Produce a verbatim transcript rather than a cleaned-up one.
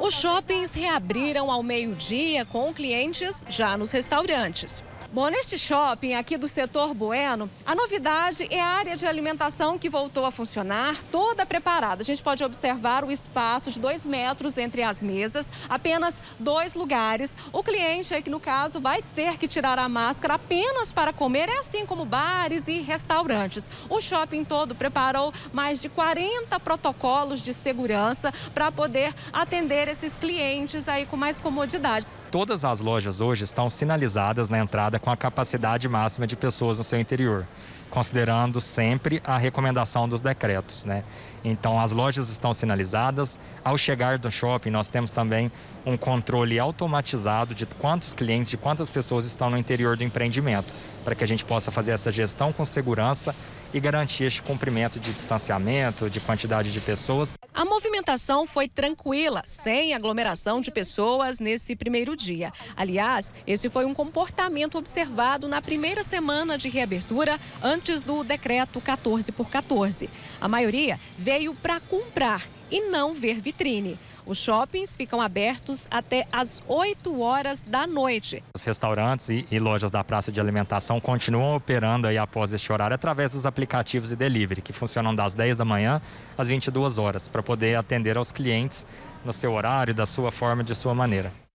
Os shoppings reabriram ao meio-dia com clientes já nos restaurantes. Bom, neste shopping aqui do setor Bueno, a novidade é a área de alimentação que voltou a funcionar, toda preparada. A gente pode observar o espaço de dois metros entre as mesas, apenas dois lugares. O cliente aqui, no caso, vai ter que tirar a máscara apenas para comer, é assim como bares e restaurantes. O shopping todo preparou mais de quarenta protocolos de segurança para poder atender esses clientes aí com mais comodidade. Todas as lojas hoje estão sinalizadas na entrada com a capacidade máxima de pessoas no seu interior, considerando sempre a recomendação dos decretos, né? Então, as lojas estão sinalizadas. Ao chegar do shopping, nós temos também um controle automatizado de quantos clientes, de quantas pessoas estão no interior do empreendimento, para que a gente possa fazer essa gestão com segurança e garantir este cumprimento de distanciamento, de quantidade de pessoas. A movimentação foi tranquila, sem aglomeração de pessoas nesse primeiro dia. Aliás, esse foi um comportamento observado na primeira semana de reabertura, antes do decreto quatorze por quatorze. A maioria veio para comprar e não ver vitrine. Os shoppings ficam abertos até às oito horas da noite. Os restaurantes e, e lojas da praça de alimentação continuam operando aí após este horário através dos aplicativos e delivery, que funcionam das dez da manhã às vinte e duas horas, para poder atender aos clientes no seu horário, da sua forma, de sua maneira.